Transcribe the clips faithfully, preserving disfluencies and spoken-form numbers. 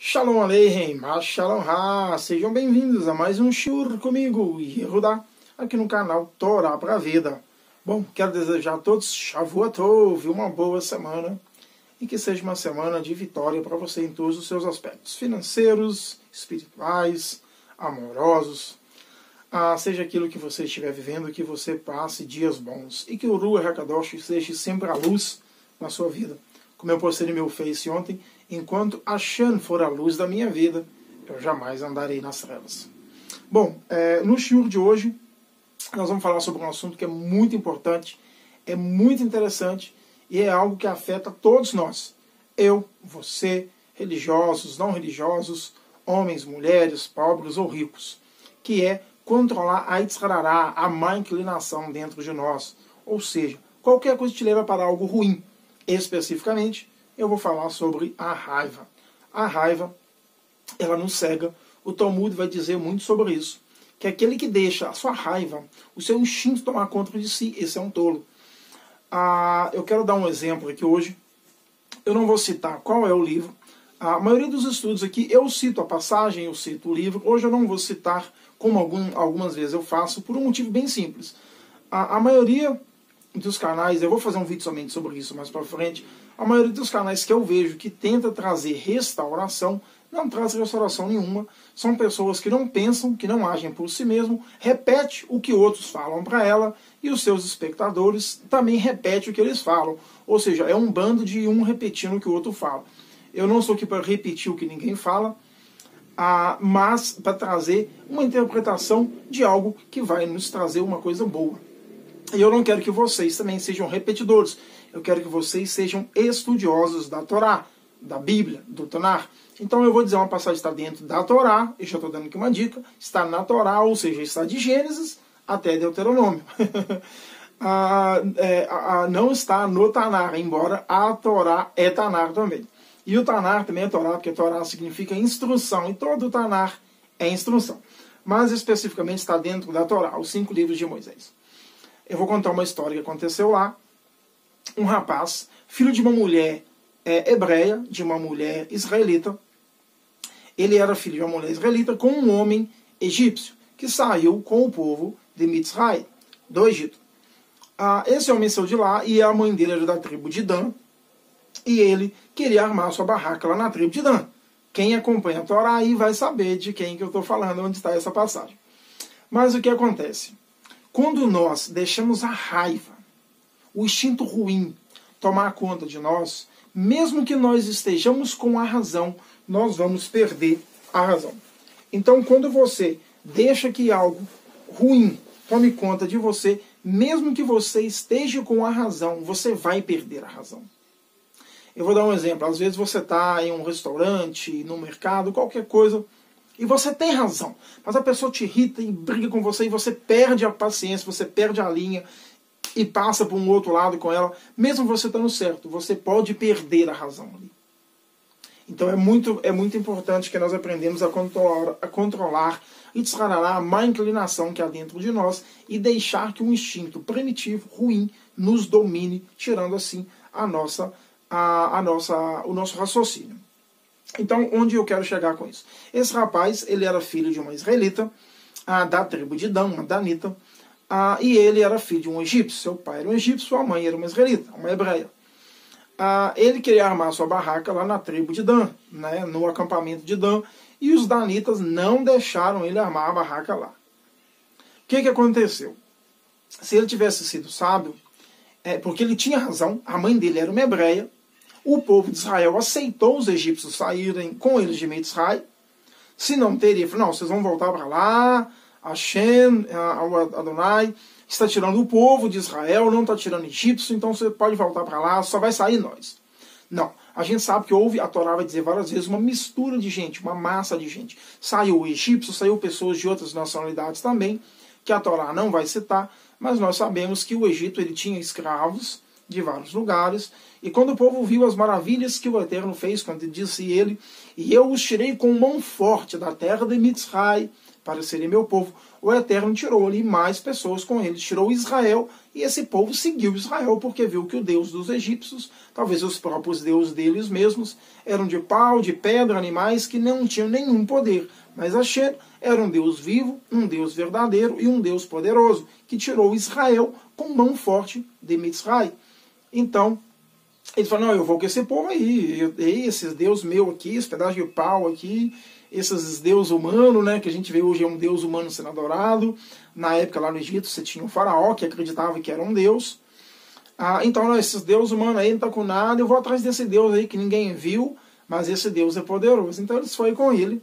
Shalom Aleichem, Shalom Ha, sejam bem-vindos a mais um Shiur comigo, Yehudá, aqui no canal Torá para a Vida. Bom, quero desejar a todos Shavua Tov, uma boa semana, e que seja uma semana de vitória para você em todos os seus aspectos, financeiros, espirituais, amorosos, ah, seja aquilo que você estiver vivendo, que você passe dias bons, e que o Ruach HaKadosh seja sempre a luz na sua vida. Como eu postei no meu Face ontem, enquanto Hashem for a luz da minha vida, eu jamais andarei nas trevas. Bom, é, no shiur de hoje, nós vamos falar sobre um assunto que é muito importante, é muito interessante e é algo que afeta todos nós. Eu, você, religiosos, não religiosos, homens, mulheres, pobres ou ricos, que é controlar a Yitzharará, a má inclinação dentro de nós. Ou seja, qualquer coisa que te leva para algo ruim. Especificamente, eu vou falar sobre a raiva. A raiva, ela nos cega. O Talmud vai dizer muito sobre isso. Que aquele que deixa a sua raiva, o seu instinto tomar conta de si, esse é um tolo. Ah, eu quero dar um exemplo aqui hoje. Eu não vou citar qual é o livro. A maioria dos estudos aqui, eu cito a passagem, eu cito o livro. Hoje eu não vou citar, como algum, algumas vezes eu faço, por um motivo bem simples. A, a maioria dos canais, eu vou fazer um vídeo somente sobre isso mais para frente, a maioria dos canais que eu vejo que tenta trazer restauração, não traz restauração nenhuma, são pessoas que não pensam, que não agem por si mesmo, repete o que outros falam para ela, e os seus espectadores também repetem o que eles falam, ou seja, é um bando de um repetindo o que o outro fala. Eu não sou aqui para repetir o que ninguém fala, ah, mas para trazer uma interpretação de algo que vai nos trazer uma coisa boa. E eu não quero que vocês também sejam repetidores. Eu quero que vocês sejam estudiosos da Torá, da Bíblia, do Tanar. Então eu vou dizer uma passagem que está dentro da Torá, e já estou dando aqui uma dica, está na Torá, ou seja, está de Gênesis até Deuteronômio. ah, é, ah, não está no Tanar, embora a Torá é Tanar também. E o Tanar também é Torá, porque Torá significa instrução, e todo o Tanar é instrução. Mas especificamente está dentro da Torá, os cinco livros de Moisés. Eu vou contar uma história que aconteceu lá. Um rapaz, filho de uma mulher é, hebreia, de uma mulher israelita. Ele era filho de uma mulher israelita com um homem egípcio, que saiu com o povo de Mitzray, do Egito. Ah, esse homem saiu de lá e a mãe dele era da tribo de Dan. E ele queria armar sua barraca lá na tribo de Dan. Quem acompanha a Torá aí vai saber de quem que eu estou falando, onde está essa passagem. Mas o que acontece? Quando nós deixamos a raiva, o instinto ruim, tomar conta de nós, mesmo que nós estejamos com a razão, nós vamos perder a razão. Então, quando você deixa que algo ruim tome conta de você, mesmo que você esteja com a razão, você vai perder a razão. Eu vou dar um exemplo. Às vezes você está em um restaurante, no mercado, qualquer coisa, e você tem razão, mas a pessoa te irrita e briga com você e você perde a paciência, você perde a linha e passa para um outro lado com ela, mesmo você estando certo, você pode perder a razão ali. Então é muito, é muito importante que nós aprendamos a controlar, a controlar a má inclinação que há dentro de nós e deixar que um instinto primitivo, ruim, nos domine, tirando assim a nossa, a, a nossa, o nosso raciocínio. Então, onde eu quero chegar com isso? Esse rapaz, ele era filho de uma israelita, ah, da tribo de Dan, uma danita, ah, e ele era filho de um egípcio. Seu pai era um egípcio, sua mãe era uma israelita, uma hebreia. Ah, ele queria armar sua barraca lá na tribo de Dan, né, no acampamento de Dan, e os danitas não deixaram ele armar a barraca lá. O que, que aconteceu? Se ele tivesse sido sábio, é, porque ele tinha razão, a mãe dele era uma hebreia, o povo de Israel aceitou os egípcios saírem com eles de Mitzray. Se não teria, falou, não, vocês vão voltar para lá, Hashem, Adonai, está tirando o povo de Israel, não está tirando egípcio, então você pode voltar para lá, só vai sair nós. Não, a gente sabe que houve, a Torá vai dizer várias vezes, uma mistura de gente, uma massa de gente. Saiu o egípcio, saiu pessoas de outras nacionalidades também, que a Torá não vai citar, mas nós sabemos que o Egito ele tinha escravos de vários lugares, e quando o povo viu as maravilhas que o Eterno fez, quando disse ele, e eu os tirei com mão forte da terra de Mitzray, para serem meu povo, o Eterno tirou ali mais pessoas com eles, tirou Israel E esse povo seguiu Israel porque viu que o Deus dos egípcios, talvez os próprios deuses deles mesmos, eram de pau, de pedra, animais que não tinham nenhum poder. Mas Hashem era um Deus vivo, um Deus verdadeiro e um Deus poderoso, que tirou Israel com mão forte de Mitzray. Então, ele falou, não, eu vou com esse povo aí, eu, esses Deus meu aqui, esse pedaço de pau aqui, esses Deus humanos, né, que a gente vê hoje é um Deus humano sendo adorado. Na época lá no Egito você tinha um faraó que acreditava que era um Deus. Ah, então, não, esses Deus humanos aí não estão com nada, eu vou atrás desse Deus aí que ninguém viu, mas esse Deus é poderoso. Então eles foram com ele.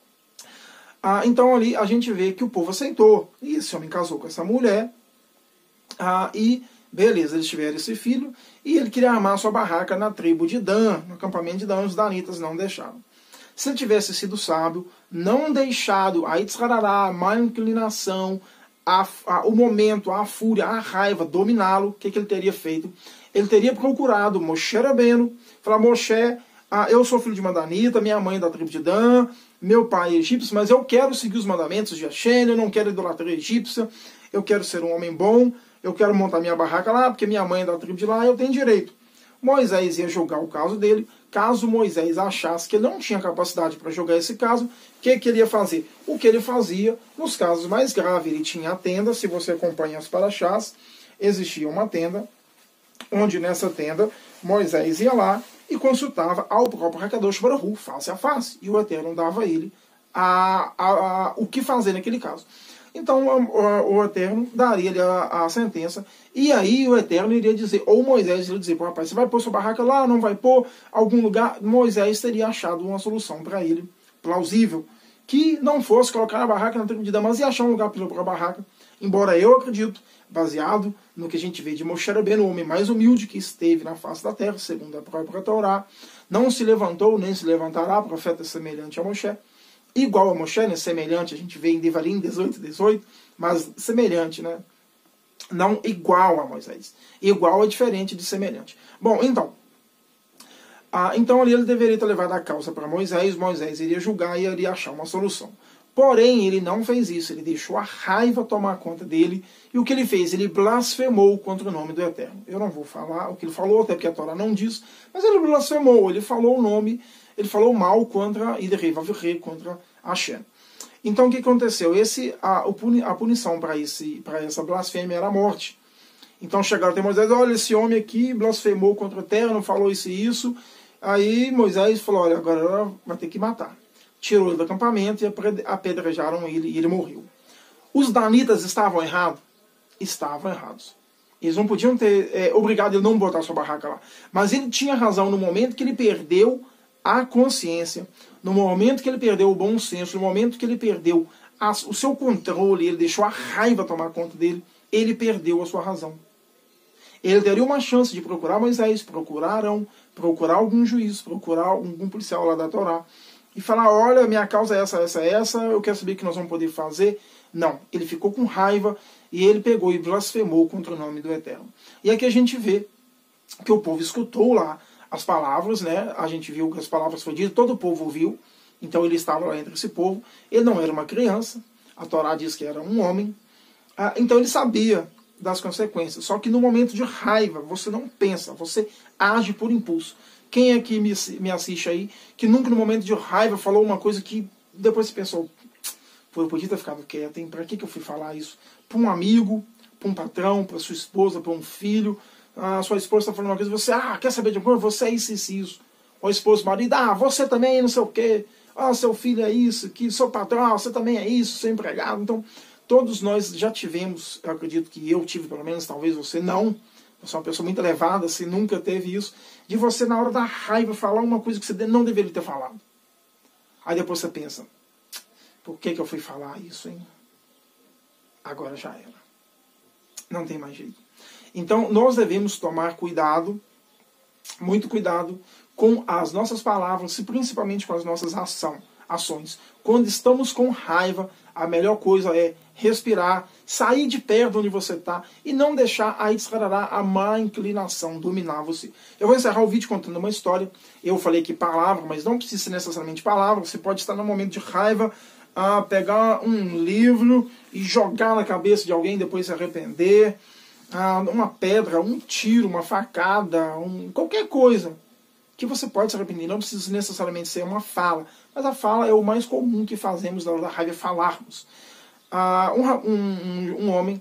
Ah, então ali a gente vê que o povo aceitou. E esse homem casou com essa mulher. Ah, e beleza, eles tiveram esse filho. E ele queria armar sua barraca na tribo de Dan, no acampamento de Dan. Os danitas não deixaram. Se ele tivesse sido sábio, não deixado a Itzrarará, a má inclinação, a, a, o momento, a fúria, a raiva dominá-lo, o que, que ele teria feito? Ele teria procurado Moshe Rabbeinu, falar, Moshe, ah, eu sou filho de uma danita, minha mãe é da tribo de Dan, meu pai é egípcio, mas eu quero seguir os mandamentos de Hashem, eu não quero idolatria egípcia, eu quero ser um homem bom, eu quero montar minha barraca lá, porque minha mãe é da tribo de lá, eu tenho direito. Moisés ia julgar o caso dele. Caso Moisés achasse que ele não tinha capacidade para julgar esse caso, o que, que ele ia fazer? O que ele fazia nos casos mais graves, ele tinha a tenda. Se você acompanha as paraxás, existia uma tenda, onde nessa tenda Moisés ia lá e consultava ao próprio Hakadosh Baruch Hu, face a face, e o Eterno dava a ele a, a, a, o que fazer naquele caso. Então o, o Eterno daria-lhe a, a sentença, e aí o Eterno iria dizer, ou Moisés iria dizer, pô, rapaz, você vai pôr sua barraca lá, não vai pôr algum lugar? Moisés teria achado uma solução para ele, plausível, que não fosse colocar a barraca na tribo de Dan, mas ia achar um lugar para a barraca, embora eu acredito, baseado no que a gente vê de Moshe Rabbeinu, o homem mais humilde que esteve na face da terra, segundo a própria Torá, não se levantou, nem se levantará, profeta semelhante a Moshe, igual a Moshe, né, semelhante, a gente vê em Devarim dezoito, dezoito, mas semelhante, né? Não igual a Moisés. Igual é diferente de semelhante. Bom, então, ah, então ali ele deveria ter levado a causa para Moisés, Moisés iria julgar e iria achar uma solução. Porém, ele não fez isso, ele deixou a raiva tomar conta dele, e o que ele fez? Ele blasfemou contra o nome do Eterno. Eu não vou falar o que ele falou, até porque a Torá não diz, mas ele blasfemou, ele falou o nome, ele falou mal contra Iderei Vavirei, contra Hashem. Então o que aconteceu? Esse, a, a punição para essa blasfêmia era a morte. Então chegaram até Moisés, olha, esse homem aqui blasfemou contra o Eterno, falou isso e isso. Aí Moisés falou, olha, agora vai ter que matar. Tirou ele do acampamento e apedrejaram ele e ele morreu. Os danitas estavam errados? Estavam errados. Eles não podiam ter é, obrigado ele não botar sua barraca lá. Mas ele tinha razão no momento que ele perdeu a consciência, no momento que ele perdeu o bom senso, no momento que ele perdeu a, o seu controle, ele deixou a raiva tomar conta dele, ele perdeu a sua razão. Ele teria uma chance de procurar Moisés, procurar Arão, procurar algum juiz, procurar algum policial lá da Torá, e falar, olha, minha causa é essa, essa, essa, eu quero saber o que nós vamos poder fazer. Não, ele ficou com raiva e ele pegou e blasfemou contra o nome do Eterno. E aqui a gente vê que o povo escutou lá as palavras, né? A gente viu que as palavras foram ditas, todo o povo ouviu, então ele estava lá entre esse povo, ele não era uma criança, a Torá diz que era um homem, ah, então ele sabia das consequências, só que no momento de raiva, você não pensa, você age por impulso. Quem é que me, me assiste aí, que nunca no momento de raiva falou uma coisa que depois você pensou, pô, eu podia ter ficado quieto, hein? Pra que, que eu fui falar isso? Para um amigo, para um patrão, para sua esposa, para um filho, a sua esposa está falando uma coisa, você, ah, quer saber de alguma coisa? Você é isso, isso, isso. O esposo, o marido, ah, você também, não sei o quê, ah, seu filho é isso, que seu patrão, ah, você também é isso, seu empregado. Então, todos nós já tivemos, eu acredito que eu tive pelo menos, talvez você não, você é uma pessoa muito elevada, você nunca teve isso, de você na hora da raiva falar uma coisa que você não deveria ter falado. Aí depois você pensa, por que que eu fui falar isso, hein? Agora já era. Não tem mais jeito. Então nós devemos tomar cuidado, muito cuidado, com as nossas palavras e principalmente com as nossas ação, ações. Quando estamos com raiva, a melhor coisa é respirar, sair de perto onde você está e não deixar a Itzrarará, a má inclinação, dominar você. Eu vou encerrar o vídeo contando uma história. Eu falei que palavra, mas não precisa ser necessariamente palavra. Você pode estar num momento de raiva, a pegar um livro e jogar na cabeça de alguém, depois se arrepender. ah, uma pedra, um tiro, uma facada, um, qualquer coisa que você pode se arrepender. Não precisa necessariamente ser uma fala, mas a fala é o mais comum que fazemos na hora da raiva, falarmos. Ah, um, um, um homem,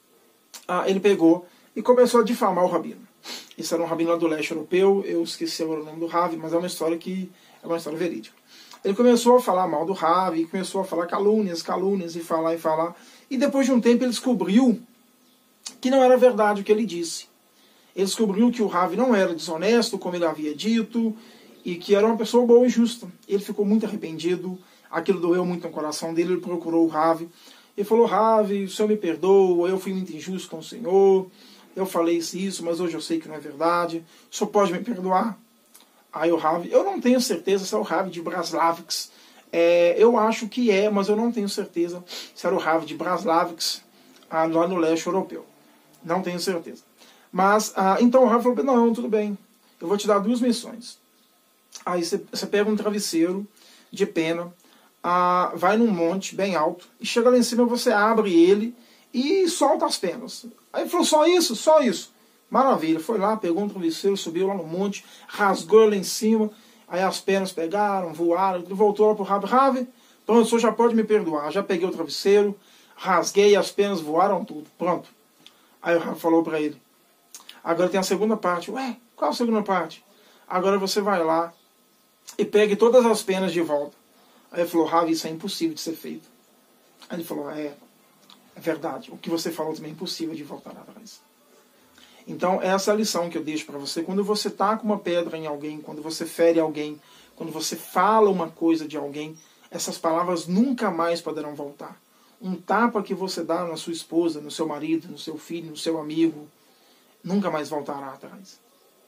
ah, ele pegou e começou a difamar o rabino. Esse era um rabino lá do leste europeu, eu esqueci agora o nome do Ravi, mas é uma história que é uma história verídica. Ele começou a falar mal do Ravi, começou a falar calúnias, calúnias, e falar e falar, e depois de um tempo ele descobriu que não era verdade o que ele disse. Ele descobriu que o Ravi não era desonesto, como ele havia dito, e que era uma pessoa boa e justa. Ele ficou muito arrependido, aquilo doeu muito no coração dele, ele procurou o Ravi, e falou: Ravi, o senhor me perdoa, eu fui muito injusto com o senhor, eu falei isso, mas hoje eu sei que não é verdade, o senhor pode me perdoar? Aí o Ravi, eu não tenho certeza se é o Ravi de Braslavix, é, eu acho que é, mas eu não tenho certeza se era o Ravi de Braslavix, ah, lá no leste europeu. Não tenho certeza. Mas, ah, então o Ravi falou: não, tudo bem, eu vou te dar duas missões. Aí você, você pega um travesseiro de pena, ah, vai num monte bem alto, e chega lá em cima, você abre ele e solta as penas. Aí ele falou: só isso? Só isso. Maravilha, foi lá, pegou um travesseiro, subiu lá no monte, rasgou lá em cima, aí as pernas pegaram, voaram, ele voltou lá pro Ravi: Ravi, pronto, o senhor já pode me perdoar, já peguei o travesseiro, rasguei, as penas voaram tudo, pronto. Aí o Ravi falou para ele: agora tem a segunda parte. Ué, qual a segunda parte? Agora você vai lá e pegue todas as penas de volta. Aí ele falou: Ravi, isso é impossível de ser feito. Aí ele falou: é, é verdade, o que você falou também é impossível de voltar atrás. Então, essa é a lição que eu deixo para você. Quando você está com uma pedra em alguém, quando você fere alguém, quando você fala uma coisa de alguém, essas palavras nunca mais poderão voltar. Um tapa que você dá na sua esposa, no seu marido, no seu filho, no seu amigo, nunca mais voltará atrás.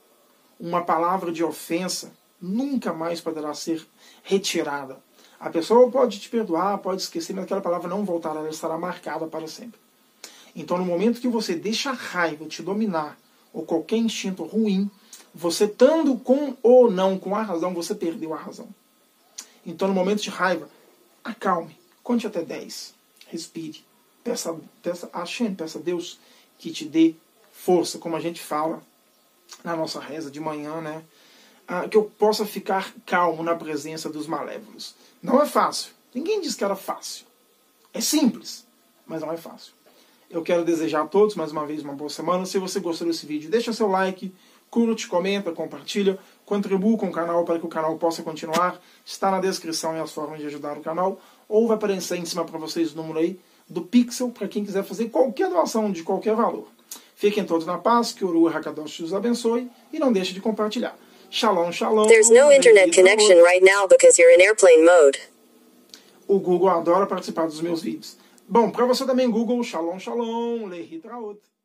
Uma palavra de ofensa nunca mais poderá ser retirada. A pessoa pode te perdoar, pode esquecer, mas aquela palavra não voltará, ela estará marcada para sempre. Então, no momento que você deixa a raiva te dominar, ou qualquer instinto ruim, você estando com ou não com a razão, você perdeu a razão. Então, no momento de raiva, acalme, conte até dez, respire, peça, peça a Hashem, peça a Deus que te dê força, como a gente fala na nossa reza de manhã, né? Ah, que eu possa ficar calmo na presença dos malévolos. Não é fácil, ninguém diz que era fácil. É simples, mas não é fácil. Eu quero desejar a todos, mais uma vez, uma boa semana. Se você gostou desse vídeo, deixa seu like, curte, comenta, compartilha, contribua com o canal para que o canal possa continuar. Está na descrição e as formas de ajudar o canal. Ou vai aparecer em cima para vocês o número aí do Pixel, para quem quiser fazer qualquer doação de qualquer valor. Fiquem todos na paz, que o Uru Hakadosh os abençoe, e não deixe de compartilhar. Shalom, shalom. There's no internet connection right now because you're in airplane mode. O Google adora participar dos meus vídeos. Bom, para você também, Google, shalom, shalom, lehitraot.